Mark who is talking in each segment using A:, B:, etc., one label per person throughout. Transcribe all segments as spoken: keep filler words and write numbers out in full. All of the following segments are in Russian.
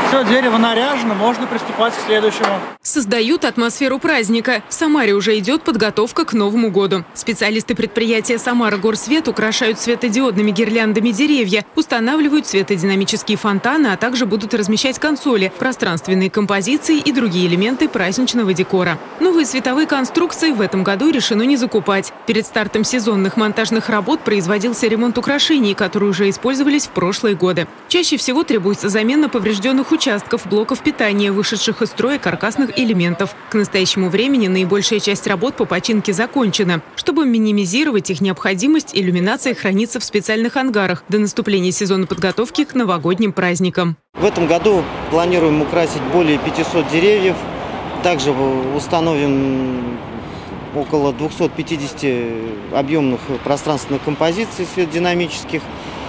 A: Все, дерево наряжено, можно приступать к следующему.
B: Создают атмосферу праздника. В Самаре уже идет подготовка к Новому году. Специалисты предприятия «Самара Горсвет» украшают светодиодными гирляндами деревья, устанавливают светодинамические фонтаны, а также будут размещать консоли, пространственные композиции и другие элементы праздничного декора. Новые световые конструкции в этом году решено не закупать. Перед стартом сезонных монтажных работ производился ремонт украшений, которые уже использовались в прошлые годы. Чаще всего требуется замена поврежденных участков блоков питания, вышедших из строя каркасных элементов. К настоящему времени наибольшая часть работ по починке закончена. Чтобы минимизировать их необходимость, иллюминация хранится в специальных ангарах до наступления сезона подготовки к новогодним праздникам.
C: В этом году планируем украсить более пятисот деревьев. Также установим около двухсот пятидесяти объемных пространственных композиций светодинамических.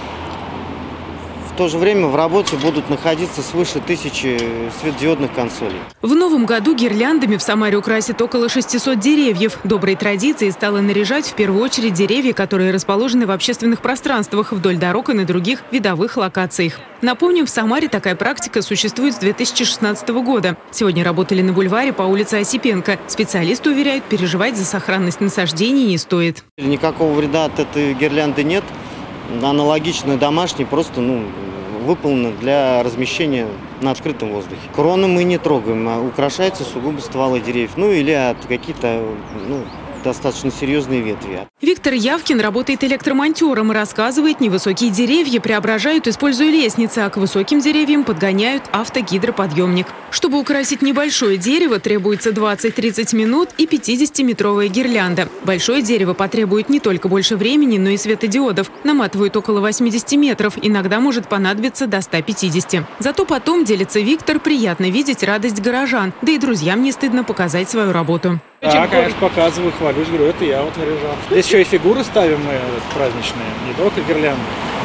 C: В то же время в работе будут находиться свыше тысячи светодиодных консолей.
B: В новом году гирляндами в Самаре украсят около шестисот деревьев. Доброй традицией стало наряжать в первую очередь деревья, которые расположены в общественных пространствах, вдоль дорог и на других видовых локациях. Напомним, в Самаре такая практика существует с две тысячи шестнадцатого года. Сегодня работали на бульваре по улице Осипенко. Специалисты уверяют, переживать за сохранность насаждений не стоит.
C: Никакого вреда от этой гирлянды нет. Аналогично домашней, просто ну, выполнена для размещения на открытом воздухе. Кроны мы не трогаем, а украшаются сугубо стволы деревьев, ну или от какие-то ну, достаточно серьезные ветви.
B: Виктор Явкин работает электромонтером и рассказывает, невысокие деревья преображают, используя лестницы, а к высоким деревьям подгоняют автогидроподъемник. Чтобы украсить небольшое дерево, требуется двадцать-тридцать минут и пятидесятиметровая гирлянда. Большое дерево потребует не только больше времени, но и светодиодов. Наматывают около восьмидесяти метров, иногда может понадобиться до ста пятидесяти. Зато потом, делится Виктор, приятно видеть радость горожан, да и друзьям не стыдно показать свою работу.
A: Да, конечно, показываю, хвалюсь, говорю, это я вот наряжал. Здесь еще и фигуры ставим мы праздничные, не только гирлянды.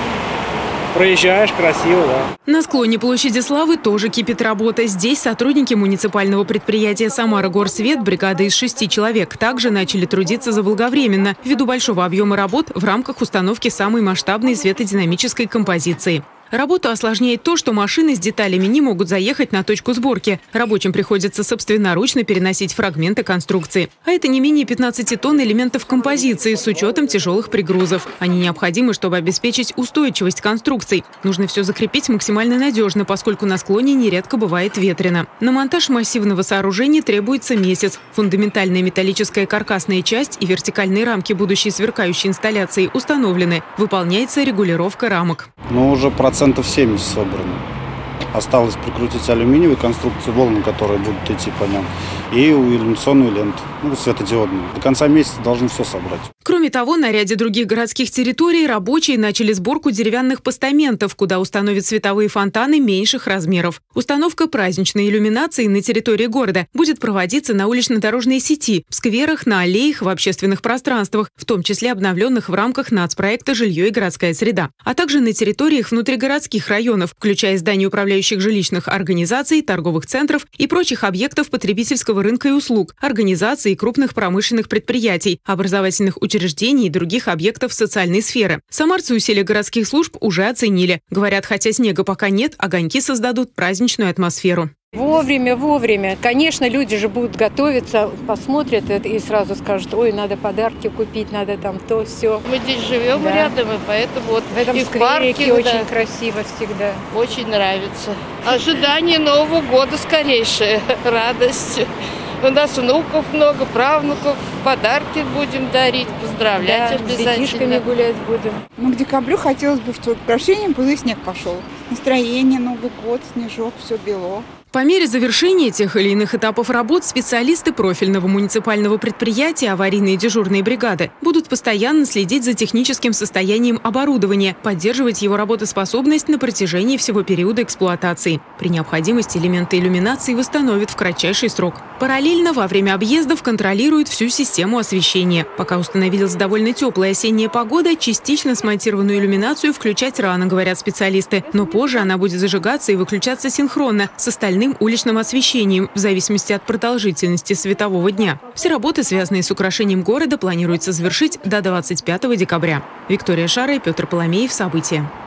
A: Проезжаешь, красиво, да.
B: На склоне площади Славы тоже кипит работа. Здесь сотрудники муниципального предприятия «Самара Горсвет», бригада из шести человек, также начали трудиться заблаговременно, ввиду большого объема работ в рамках установки самой масштабной светодинамической композиции. Работу осложняет то, что машины с деталями не могут заехать на точку сборки. Рабочим приходится собственноручно переносить фрагменты конструкции. А это не менее пятнадцати тонн элементов композиции с учетом тяжелых пригрузов. Они необходимы, чтобы обеспечить устойчивость конструкций. Нужно все закрепить максимально надежно, поскольку на склоне нередко бывает ветрено. На монтаж массивного сооружения требуется месяц. Фундаментальная металлическая каркасная часть и вертикальные рамки будущей сверкающей инсталляции установлены. Выполняется регулировка рамок.
D: Но уже процентов семьдесят собрано. Осталось прикрутить алюминиевую конструкцию, волны, которые будут идти по ним, и иллюминационную ленту, ну, светодиодную. До конца месяца должны все собрать.
B: Кроме того, на ряде других городских территорий рабочие начали сборку деревянных постаментов, куда установят световые фонтаны меньших размеров. Установка праздничной иллюминации на территории города будет проводиться на улично-дорожной сети, в скверах, на аллеях, в общественных пространствах, в том числе обновленных в рамках нацпроекта «Жилье и городская среда», а также на территориях внутригородских районов, включая здания управляющих жилищных организаций, торговых центров и прочих объектов потребительского рынка и услуг, организаций и крупных промышленных предприятий, образовательных учреждений и других объектов социальной сферы. Самарцы усилия городских служб уже оценили. Говорят, хотя снега пока нет, огоньки создадут праздничную атмосферу.
E: Вовремя, вовремя. Конечно, люди же будут готовиться, посмотрят это и сразу скажут, ой, надо подарки купить, надо там то, все.
F: Мы здесь живем да. рядом, и поэтому вот
E: в этом
F: и в парке
E: да, очень
F: да,
E: красиво всегда.
F: Очень нравится. Ожидание Нового года скорейшее, радость. У нас внуков много, правнуков, подарки будем дарить, поздравлять
E: да,
F: обязательно.
E: С детишками гулять будем.
G: Ну, к декабрю хотелось бы, чтобы украшением был и снег пошел. Настроение, Новый год, снежок, все бело.
B: По мере завершения тех или иных этапов работ специалисты профильного муниципального предприятия аварийные дежурные бригады будут постоянно следить за техническим состоянием оборудования, поддерживать его работоспособность на протяжении всего периода эксплуатации. При необходимости элементы иллюминации восстановят в кратчайший срок. Параллельно во время объездов контролируют всю систему освещения. Пока установилась довольно теплая осенняя погода, частично смонтированную иллюминацию включать рано, говорят специалисты. Но позже она будет зажигаться и выключаться синхронно с остальным уличным освещением в зависимости от продолжительности светового дня. Все работы, связанные с украшением города, планируется завершить до двадцать пятого декабря. Виктория Шара и Петр Поломеев. События.